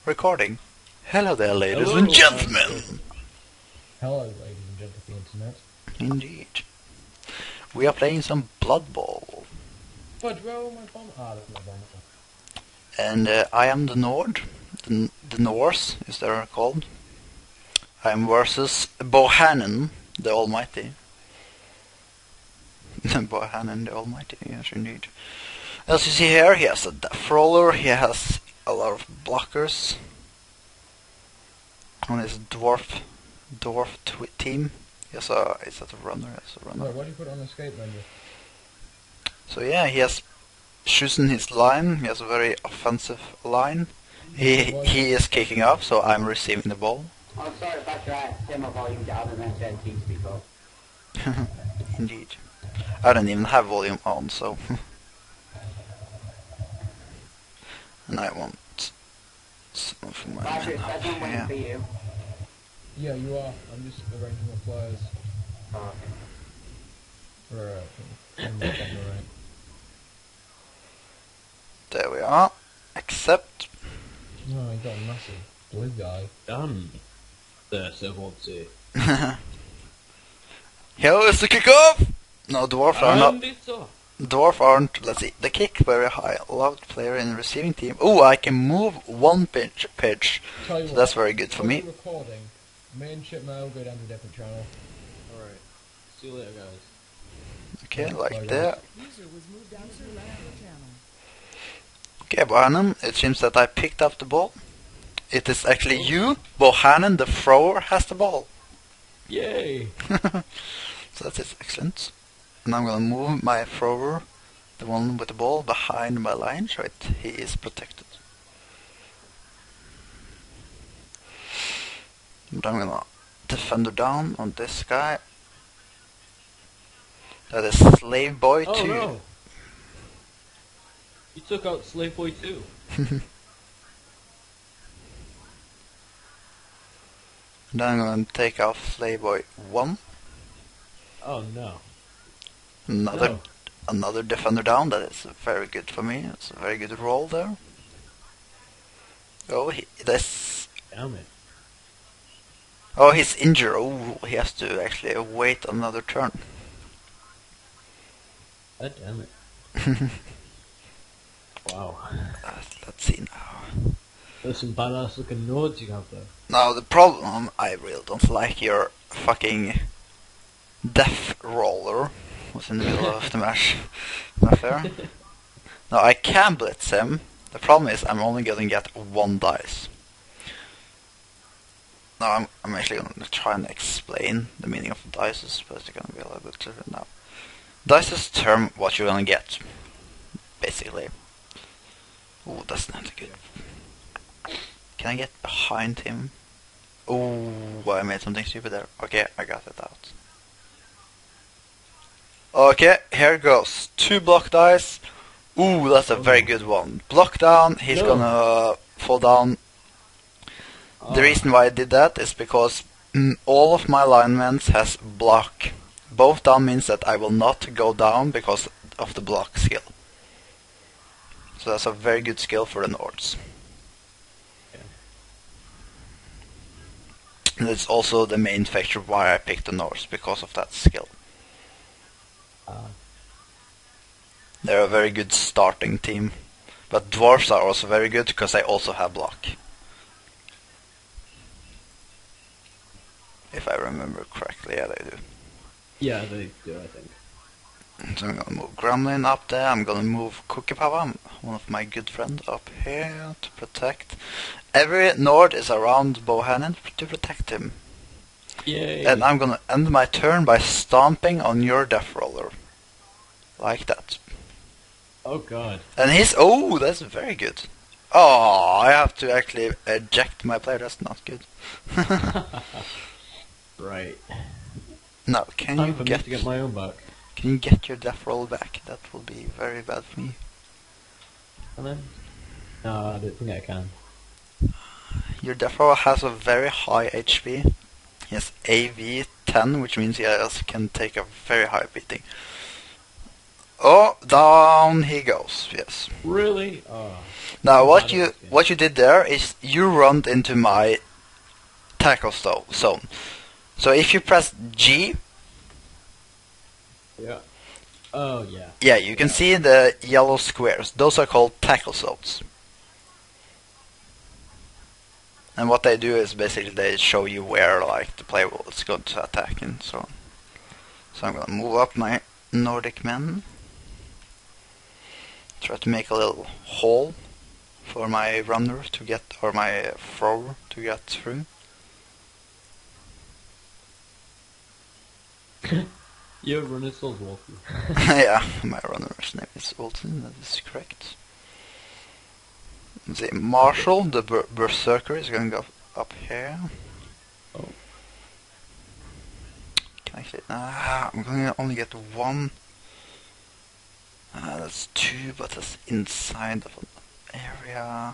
recording. Hello there, ladies Hello, and gentlemen. Hello, ladies and gentlemen of the internet. Indeed. We are playing some Blood Bowl. But roll my bomb. That's my bomb. And I am the Nord. The Norse, is they're called. I am versus Bohannon, the Almighty. Bohannon, the Almighty, yes indeed. As you see here, he has a death roller, he has a lot of blockers on his dwarf team. Is that a runner? Yes, a runner. Wait, why do you put it on escape menu? So yeah, he has chosen his line. He has a very offensive line. He is kicking off, so I'm receiving the ball. Oh, sorry if I try to turn my volume down and then turn TeamSpeak up. Indeed. I don't even have volume on, so... And I want something my Patrick, men that's up not waiting here. for you. Yeah, you are. I'm just arranging my players. Oh, For, on the right. There we are. Accept. No, you got a massive blue guy. Done. There, so want to. Here is the kickoff! No, dwarf are not. Dwarf aren't. Let's see. The kick very high. Loved player in the receiving team. Oh, I can move one pitch. Tell you So what, that's very good for me. Recording. Me and Chip Mail go down to a different channel. Alright. See you later, guys. Okay, like Bye, that. User was moved down to the channel. Okay, Bohannon, it seems that I picked up the ball. It is actually you, Bohannon, the thrower, has the ball. Yay! So that is excellent. And I'm gonna move my thrower, the one with the ball, behind my line, so he is protected. And I'm gonna defender down on this guy. That is Slave Boy 2. Oh no! You took out Slave Boy 2. And then I'm gonna take out Slave Boy 1. Oh no. Another defender down. That is very good for me. It's a very good roll there. Oh, Damn it. Oh, he's injured. Oh, he has to actually wait another turn. God damn it. Wow. Let's see now. There's some badass looking nodes you have there. Now the problem, I really don't like your fucking death roller. Was in the middle of the match. Not fair. Now I can blitz him. The problem is I'm only gonna get one dice. Now I'm actually gonna try and explain the meaning of dices, but it's gonna be a little bit clearer now. Dices term what you're gonna get, basically. Oh, that's not good. Can I get behind him? Oh, I made something stupid there. Okay, I got it out. Okay, here goes. 2 block dice. Ooh, that's a very good one. Block down, he's gonna fall down. The reason why I did that is because all of my linemen has block. Both down means that I will not go down because of the block skill. So that's a very good skill for the Nords. And it's also the main factor why I picked the Norse, because of that skill. They're a very good starting team. But dwarves are also very good because they also have block. If I remember correctly, yeah they do. Yeah, they do, I think. So I'm gonna move Gremlin up there, I'm gonna move Cookie Pava, one of my good friends, up here to protect. Every Nord is around Bohannon to protect him. Yay! And I'm gonna end my turn by stomping on your death roller. Like that. Oh god. And he's... Oh, that's very good. Oh, I have to actually eject my player, that's not good. Right. No, can Time you for me to get my own back. Can you get your death roll back? That will be very bad for me. And then? No, I don't think I can. Your death roll has a very high HP. He has AV 10, which means he can take a very high beating. Oh, down he goes. Yes. Really? Now Out of this game. what you did there is you run into my tackle zone. So if you press G, Yeah. Oh, yeah. yeah, you can see the yellow squares. Those are called tackle zones. And what they do is basically they show you where like the player is going to attack and so on. So I'm gonna move up my Nordic men. Try to make a little hole for my runner to get, or my thrower to get through. Your runner still walking. Yeah, my runner's name is Olsen, that is correct. The Marshall, the Berserker, is going to go up here. Oh. Can I click? I'm going to only get one. That's two, but that's inside of an area.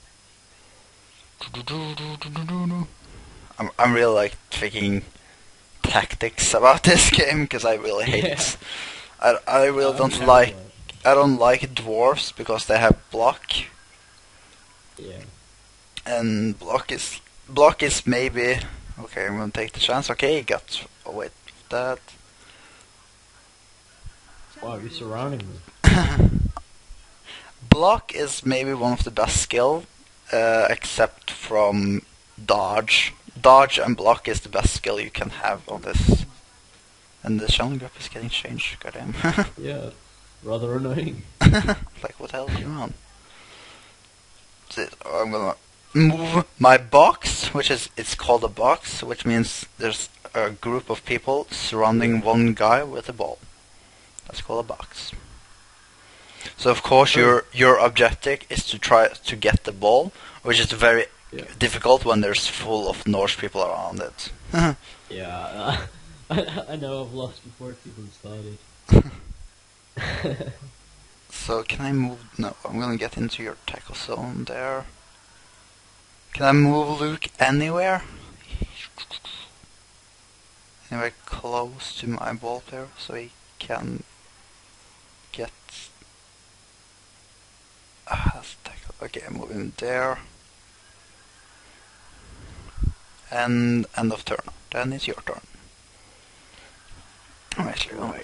I'm really like thinking tactics about this game because I really hate it. I really don't like. I don't like dwarves because they have block. Yeah. And block is maybe okay. I'm gonna take the chance. Okay, got away with that. Wow, you're surrounding me. Block is maybe one of the best skill, except from dodge. Dodge and block is the best skill you can have on this. And the channel group is getting changed. Goddamn. Yeah. Rather annoying. Like what else you want? I'm gonna move my box, it's called a box, which means there's a group of people surrounding one guy with a ball. That's called a box. So of course your objective is to try to get the ball, which is very difficult when there's full of Norse people around it. Yeah. I know I've lost before it's even started. So can I move? No, I'm gonna get into your tackle zone there. Can I move Luke anywhere? Anywhere close to my ball player so he can get... that's tackle. Okay, move him there. And end of turn. Then it's your turn. I'm actually gonna...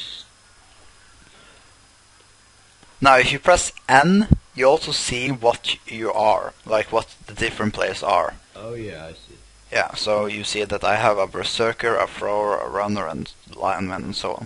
Now, if you press N, you also see what you are, like what the different players are. Oh yeah, I see. Yeah, so you see that I have a berserker, a thrower, a runner, and lineman, and so on.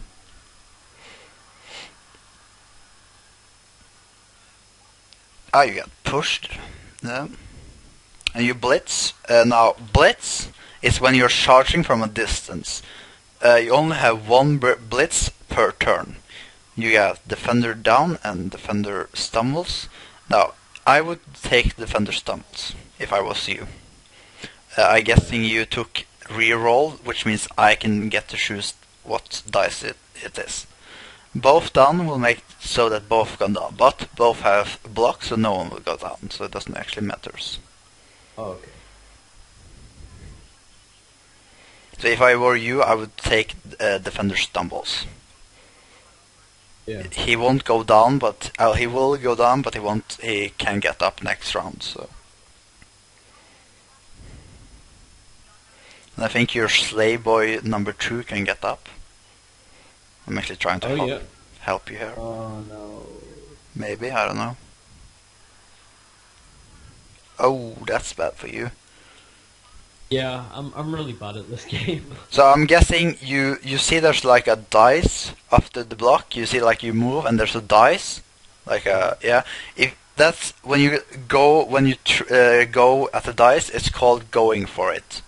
Ah, you get pushed. Yeah. And you blitz. Now, blitz is when you're charging from a distance. You only have one blitz per turn. You got defender down and defender stumbles. Now, I would take defender stumbles if I was you. I guessing you took reroll, which means I can get to choose what dice it is. Both down will make so that both go down, but both have blocks, so no one will go down, so it doesn't actually matters. Oh, okay. So if I were you, I would take defender stumbles. Yeah. He won't go down, but he will go down, but he won't. He can get up next round. So, and I think your slave boy number 2 can get up. I'm actually trying to help you here. Oh no. Maybe, I don't know. Oh, that's bad for you. Yeah, I'm really bad at this game. So I'm guessing you see there's like a dice after the block. You see like you move and there's a dice, like a If that's when you go go at the dice, it's called going for it.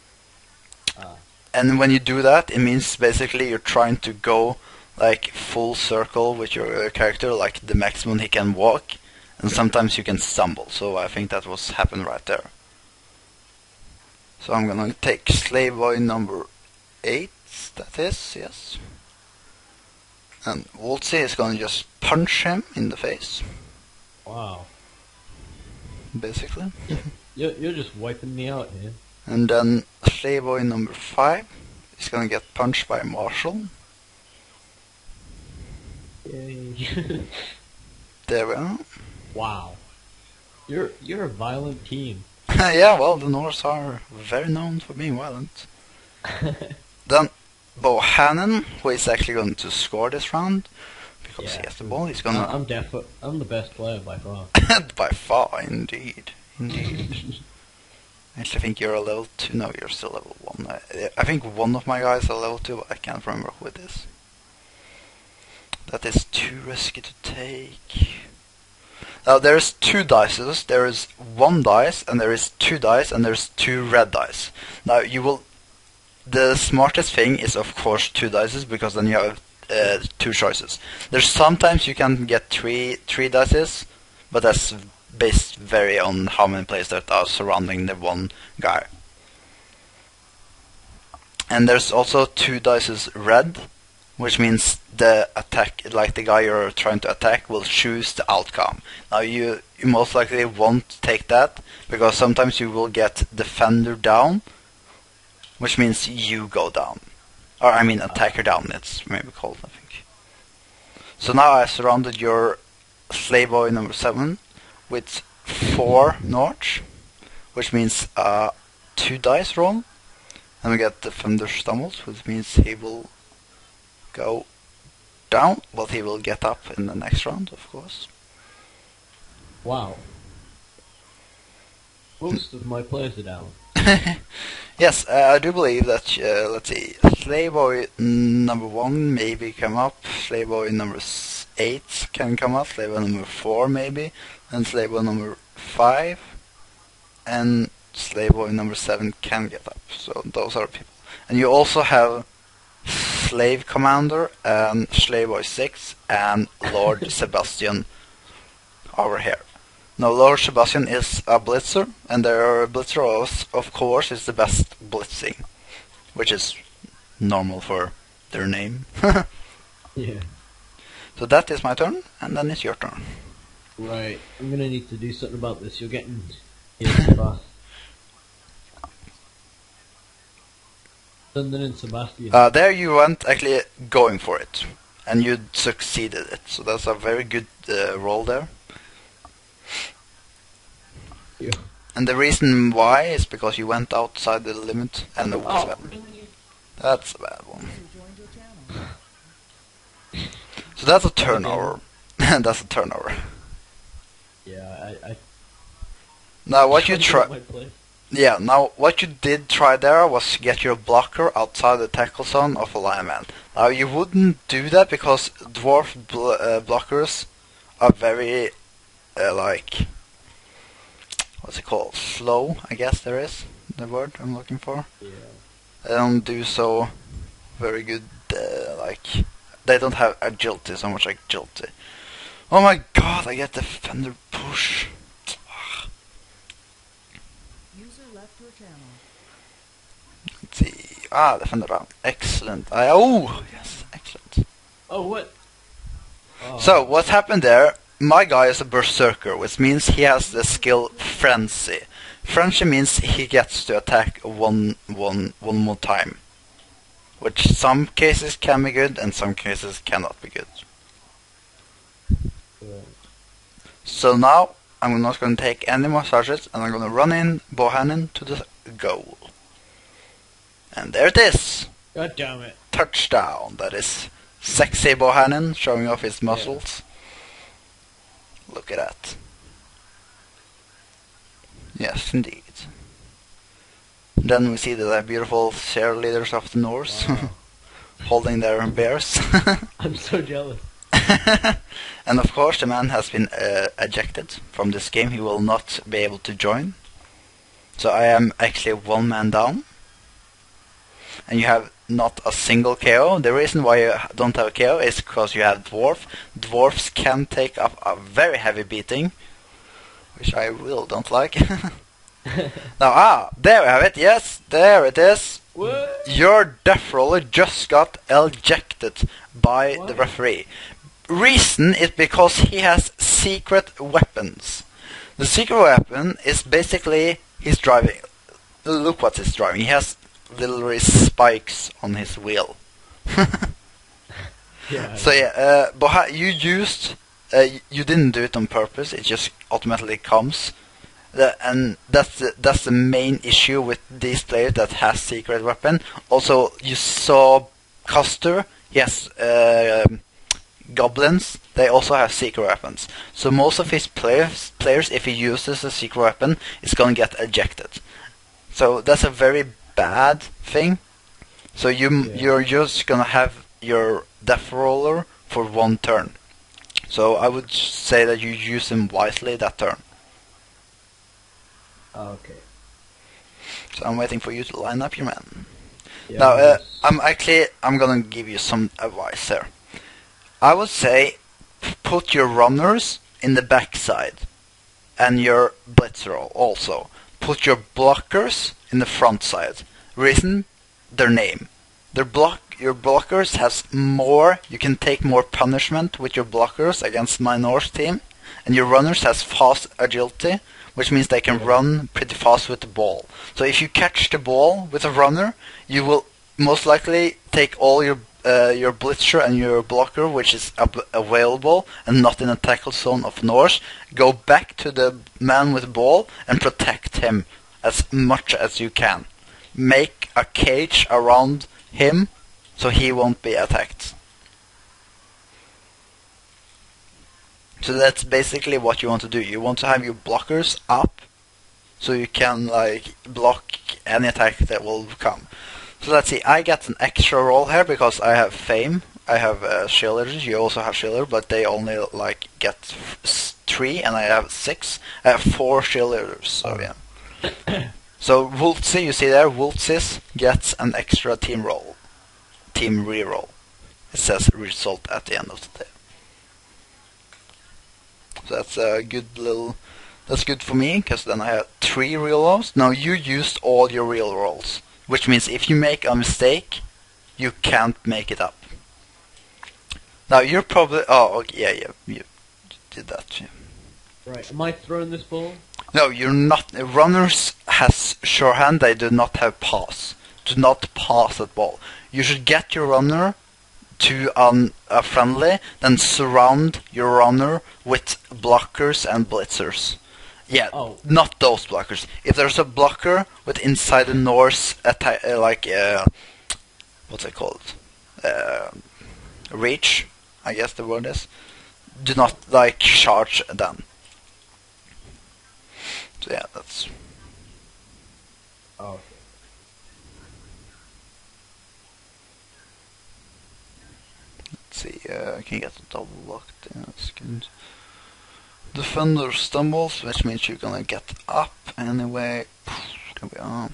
And when you do that, it means basically you're trying to go like full circle with your character, like the maximum he can walk, and sometimes you can stumble. So I think that was happened right there. So I'm gonna take slave boy number 8, that is, yes. And Wolsey is gonna just punch him in the face. Wow. Basically. You're just wiping me out here. And then slave boy number 5 is gonna get punched by Marshall. Yay. There we are. Wow. You're a violent team. Yeah, well, the Norse are very known for being violent. Then Bohannon, who is actually going to score this round, because he has the ball, he's gonna... I'm the best player by far. By far, indeed. Indeed. I actually think you're a level 2. No, you're still level 1. I think one of my guys are level 2, but I can't remember who it is. That is too risky to take. Now, there's 2 dices. There is 1 dice, and there is 2 dice, and there's 2 red dice. Now, you will... The smartest thing is, of course, 2 dices, because then you have 2 choices. There's sometimes you can get 3 dices, but that's based very on how many players that are surrounding the one guy. And there's also 2 dices red, which means the attack, like the guy you're trying to attack, will choose the outcome. Now you most likely won't take that, because sometimes you will get defender down, which means you go down. Or I mean attacker down, it's maybe called, I think. So now I surrounded your slave boy number 7 with 4 Norch, which means 2 dice roll. And we get defender stumbles, which means he will go down, but he will get up in the next round, of course. Wow. Most of my players are down. Yes, I do believe that, let's see, slave boy number 1 maybe come up, slave boy number 8 can come up, slave boy number 4 maybe, and slave boy number 5, and slave boy number 7 can get up. So those are people. And you also have slave commander and slave boy 6 and Lord Sebastian over here. Now, Lord Sebastian is a blitzer, and their blitzer, of course, is the best blitzing, which is normal for their name. Yeah. So that is my turn, and then it's your turn. Right. I'm gonna need to do something about this. You're getting hit fast. Thunder and Sebastian. There you went actually going for it, and you succeeded it. So that's a very good roll there. Yeah. And the reason why is because you went outside the limit, and it was bad. That's a bad one. So that's a turnover. That's a turnover. Yeah, I Now what you try... my play. Yeah, now what you did try there was get your blocker outside the tackle zone of a lineman. Now you wouldn't do that because dwarf blockers are very, like... What's it called? Slow, I guess there is the word I'm looking for. Yeah. They don't do so very good, like, they don't have agility, so much agility. Oh my god, I get defender push. User left your channel. Let's see. Defender down. Excellent. Oh, yes, excellent. Oh, what? Oh. So, what happened there? My guy is a berserker, which means he has the skill Frenzy. Frenzy means he gets to attack one more time. Which some cases can be good and some cases cannot be good. Yeah. So now, I'm not going to take any more charges, and I'm going to run in Bohannon to the goal. And there it is! God damn it. Touchdown! That is sexy Bohannon showing off his muscles. Look at that. Yes, indeed. Then we see the beautiful cheerleaders of the Norse Wow. holding their bears. I'm so jealous. And of course the man has been ejected from this game. He will not be able to join. So I am actually 1 man down. And you have not a single KO. The reason why you don't have a KO is because you have dwarf. Dwarfs can take up a very heavy beating, which I really don't like. Now, there we have it. Yes, there it is. What? Your death roller just got ejected by the referee. Reason is because he has secret weapons. The secret weapon is basically he's driving. Look what he's driving. He has little spikes on his wheel. Yeah. So yeah, you used, you didn't do it on purpose. It just automatically comes, and that's the main issue with these players that has secret weapon. Also, you saw Custer. Yes, goblins. They also have secret weapons. So most of his players, if he uses a secret weapon, is gonna get ejected. So that's a very bad thing. So you're just gonna have your death roller for one turn. So I would say that you use him wisely that turn. Okay. So I'm waiting for you to line up your men. Yeah, Now yes. I'm gonna give you some advice here. I would say put your runners in the backside and your blitzer also. Put your blockers in the front side. Reason? Their name. Your blockers has more. You can take more punishment with your blockers against my Norse team, and your runners has fast agility, which means they can run pretty fast with the ball. So if you catch the ball with a runner, you will most likely take all your blitzer and your blocker, which is available and not in a tackle zone of Norse, go back to the man with the ball and protect him as much as you can. Make a cage around him so he won't be attacked. So that's basically what you want to do. You want to have your blockers up so you can like block any attack that will come. So let's see, I get an extra roll here because I have Fame. I have Shielders, you also have Shielder, but they only like get 3 and I have 6. I have 4 Shielders, so yeah. So Wultzi, you see there, Wultzis gets an extra team reroll. It says result at the end of the day. So that's a good little, that's good for me, because then I have 3 real rolls. Now you used all your real rolls, which means if you make a mistake, you can't make it up. Now you're probably, yeah, you did that. Yeah. Right, am I throwing this ball? No, you're not. Runners has sure hand. They do not have pass. Do not pass that ball. You should get your runner to a friendly, then surround your runner with blockers and blitzers. Yeah, not those blockers. If there's a blocker with inside the Norse attack, what's it called? Reach, I guess the word is. Do not like charge them. So yeah, that's. Okay. Let's see. I can get a double locked in a second. Defender stumbles, which means you're gonna get up anyway. There we are.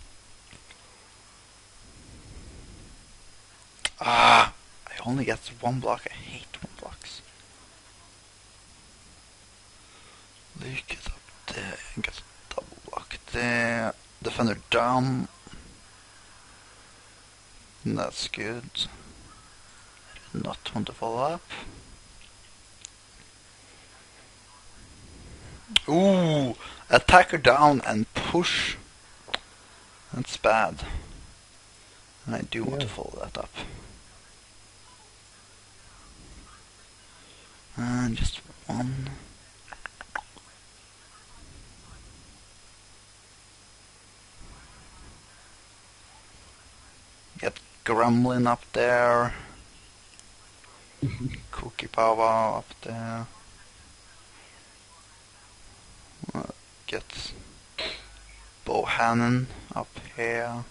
I only get 1 block. I hate 1 blocks. Luke it up there and get a double block there. Defender down. That's good. I do not want to follow up. Ooh, attacker down and push. That's bad. And I do want to follow that up. And just 1. Get Gremlin up there. Cookie Power up there. Get Bohannon up here.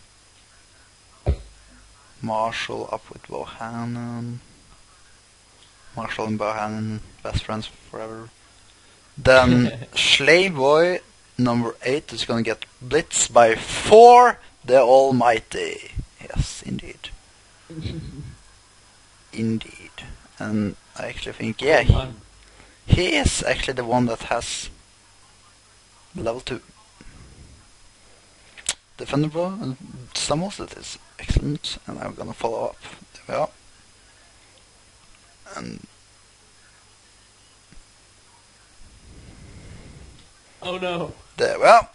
Marshall up with Bohannon. Marshall and Bohannon, best friends forever. Then Slayboy, number 8, is gonna get blitzed by 4, the Almighty. Yes, indeed. Indeed. And I actually think, yeah, he is actually the one that has level 2. Defender blow and stumbles, that is excellent, and I'm gonna follow up. There we are. And oh no! there we are.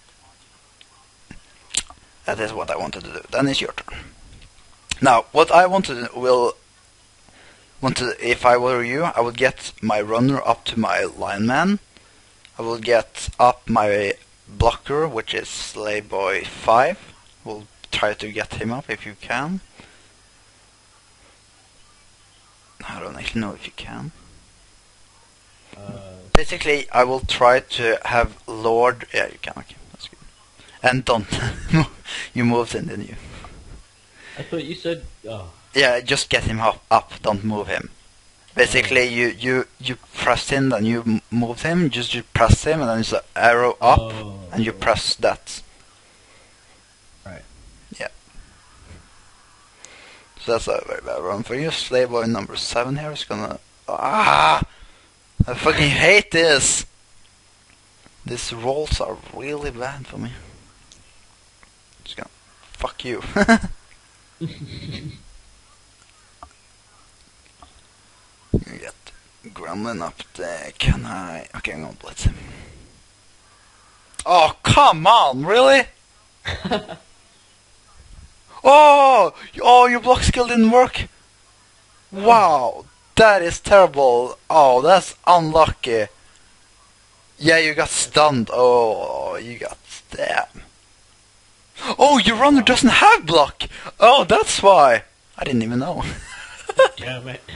That is what I wanted to do. Then it's your turn. Now, what I want to do will If I were you, I would get my runner up to my lineman. I will get up my blocker, which is Slayboy 5. We'll try to get him up if you can. I don't actually know if you can. Basically, I will try to have Lord... Yeah, you can, okay, that's good. And don't... you moved in, didn't you? I thought you said... Oh. Yeah, just get him up, don't move him. Basically, you press him, then you move him, just you press him, and then it's an arrow up, and you press that. Right. Yeah. So that's a very bad run for you. Slayboy number 7 here is gonna... I fucking hate this! These rolls are really bad for me. Just gonna... Fuck you. You get Gremlin up there. Can I... Okay, I'm gonna blitz him. Oh, come on, really? Oh, your block skill didn't work. Wow, that is terrible. Oh, that's unlucky. Yeah, you got stunned. Oh, you got stabbed. Oh, your runner doesn't have block. Oh, that's why. I didn't even know. Damn it.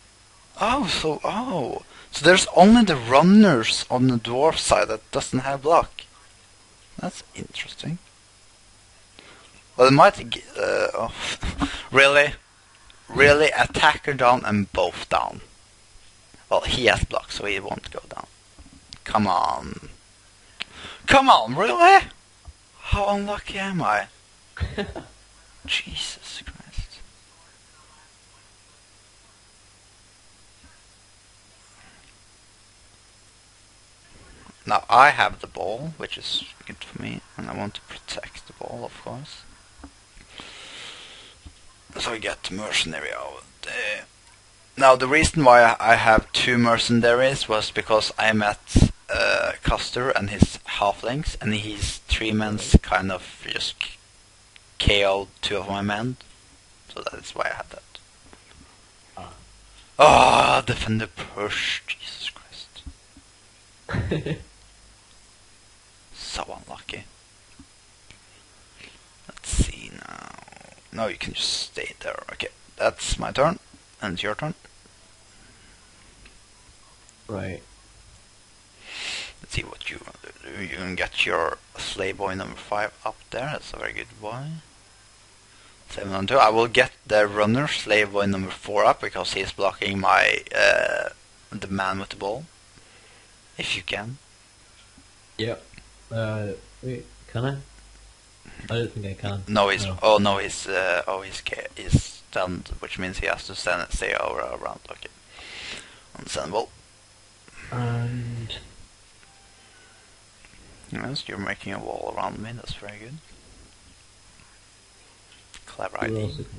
So there's only the runners on the dwarf side that doesn't have block. That's interesting. Well, it might... Really? Really? Attacker down and both down. Well, he has block, so he won't go down. Come on. Come on, really? How unlucky am I? Jesus Christ. Now I have the ball, which is good for me, and I want to protect the ball, of course. So I get mercenary out there. Now the reason why I have 2 mercenaries was because I met Custer and his halflings, and his 3 men's kind of just KO'd 2 of my men. So that is why I had that. Ah, defender push, Jesus Christ. So unlucky. Let's see now. No, you can just stay there. Okay, that's my turn, and it's your turn. Right. Let's see what you want to do. You can get your Slayboy number 5 up there. That's a very good boy. 7 on 2. I will get the runner Slayboy number 4 up because he's blocking my the man with the ball. If you can. Yep. Wait, can I? I don't think I can. No, he's... No. Oh, no, he's stunned, which means he has to stay over around. Okay. Understandable. And... Yes, you're making a wall around me. That's very good. Clever who idea. else is-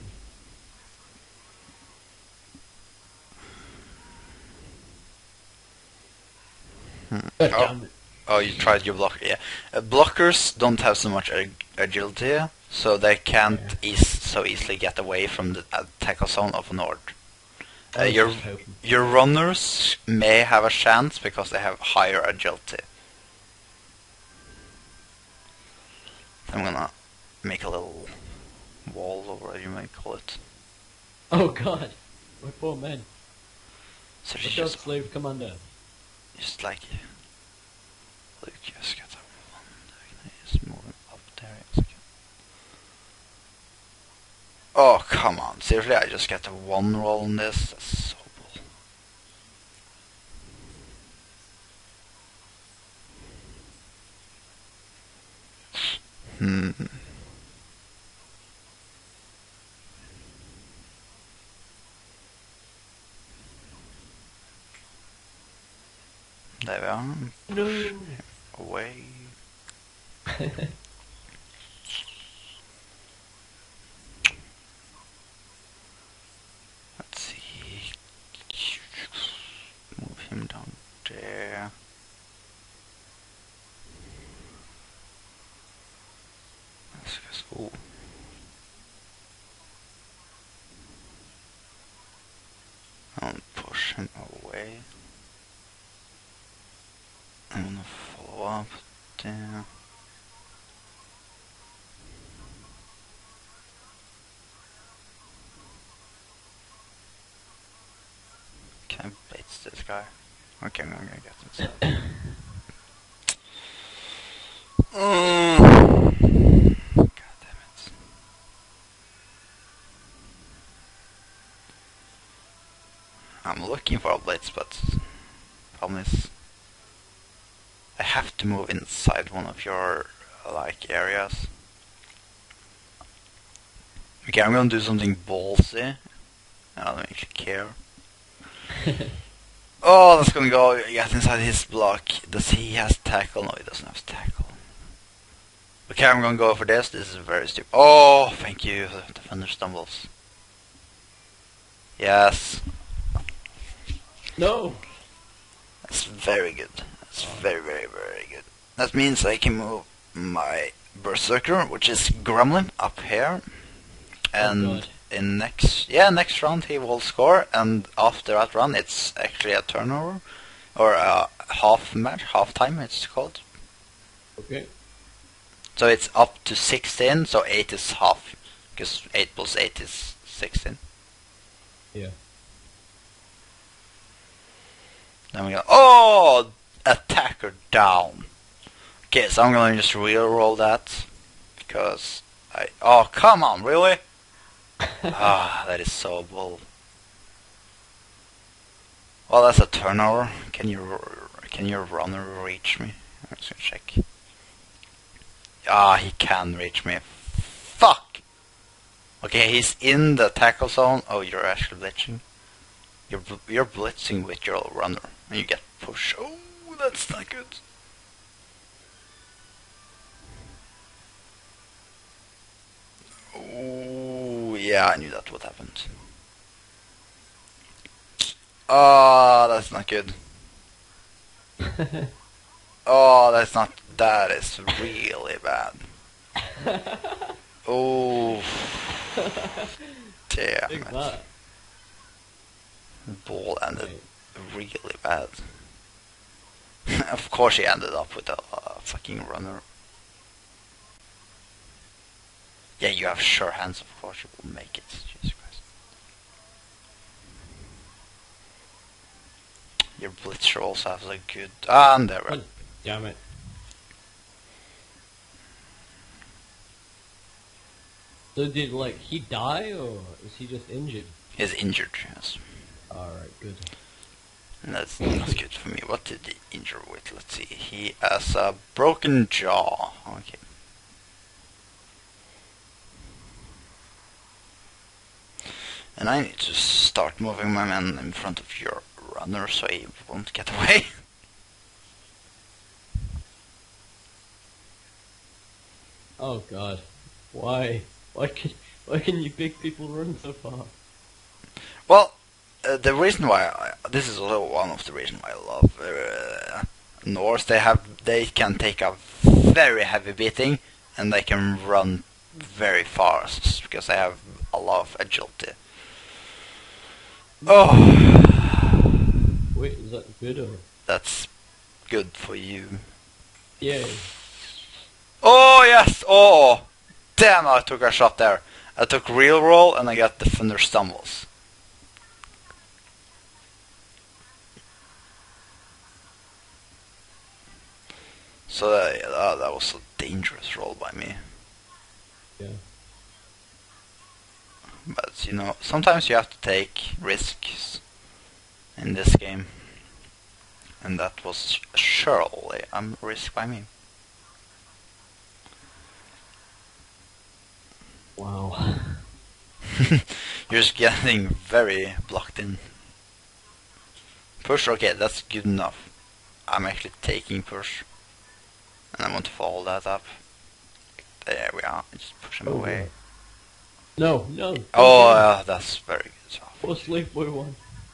God damn it. Oh, you tried your blocker. Yeah, blockers don't have so much agility, so they can't so easily get away from the tackle zone of Nord. I was Your just hoping. your runners may have a chance because they have higher agility. I'm gonna make a little wall, or whatever you might call it. Oh god, my poor men. So Look it's out, just slave commander. Just like... Look, just get a one. Just move him up there. Yes, okay. Oh, come on. Seriously, I just get a 1 roll on this? That's so bull. There we are. No. Away. Let's see. Move him down there. Let's just... Ooh. push him away. I'm gonna follow up there. Can I blitz this guy? Okay, I'm gonna get this. God damn it. I'm looking for a blitz, but problem is I have to move inside one of your like areas. Okay, I'm gonna do something ballsy. I don't actually care. Oh, that's gonna go get inside his block. Does he has tackle? No, he doesn't have tackle. Okay, I'm gonna go for this. This is very stupid. Oh, thank you. The defender stumbles. Yes. No! That's very good. That's very, very, very good. That means I can move my Berserker, which is Gremlin, up here. And in next round he will score, and after that run it's actually a turnover. Or a half match, half time it's called. Okay. So it's up to 16, so 8 is half. Because 8 plus 8 is 16. Yeah. Then we go, oh! Attacker down. Okay, so I'm gonna just re-roll that. Because oh, come on, really? Ah, that is so bull. Well, that's a turnover. Can your runner reach me? I'm just gonna check. Ah, he can reach me. Fuck! Okay, he's in the tackle zone. Oh, you're actually blitzing. You're blitzing with your runner, and you get push. Oh, that's not good. Oh, yeah, I knew that would happen. Oh, that's not good. Oh, that's not. That is really bad. Oh, damn Take it. that. The ball ended really bad. Of course, he ended up with a fucking runner. Yeah, you have sure hands. Of course, you will make it. Jesus Christ. Your blitzer also has a good. And there we Oh, damn it. So did, like, he die, or is he just injured? He's injured, yes. Alright, good. And that's not good for me. What did he injure with? Let's see. He has a broken jaw. Okay. And I need to start moving my man in front of your runner so he won't get away. Oh god. Why? Why can you big people run so far? Well, the reason why this is also one of the reasons why I love Norse. They can take a very heavy beating and they can run very fast because they have a lot of agility. Oh, Wait, is that good or? that's good for you. Yeah. Oh yes! Oh, damn! I took a shot there. I took real roll and I got defender stumbles. So that was a dangerous roll by me. Yeah. But you know, sometimes you have to take risks in this game, and that was surely a risk by me. Wow. You're just getting very blocked in. Push, okay, that's good enough. I'm actually taking push, and I want to follow that up. There we are. Just push him Oh, away. No, no. Oh, that's very good stuff. What's Slave Boy 1?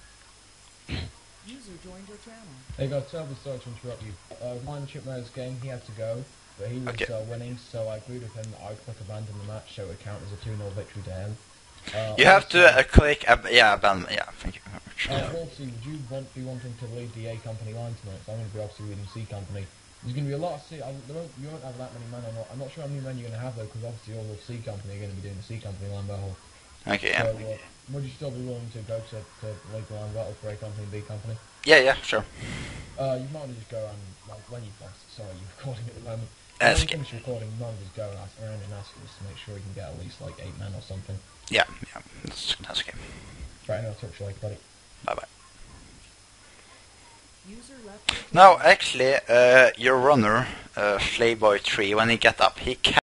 User joined your channel. Hey guys, sorry to interrupt you. Mine Chipmare's game, he had to go, but he was Okay. winning, so I agreed with him that I'd click abandon the match so it would count as a 2-0 victory to him. You have to click. Abandon. Yeah, thank you very much. Wolfsy, would you be wanting to lead the A company line tonight? So I'm going to be obviously leading C company. There's going to be a lot of C. You won't have that many men or not. I'm not sure how many men you're going to have though, because obviously all of C company are going to be doing the C company line battle. Okay. Yeah. So would you still be willing to go to lead the line battle for A company and B company? Yeah. Sure. You might just go around when you sorry, you're recording at the moment. That's When you okay. finish recording, you might just go around and ask us to make sure you can get at least like 8 men or something. Yeah. That's okay. Right, I'll talk to you later, buddy. Bye. User left your channel. Now, actually, your runner, Flayboy 3, when he get up, he can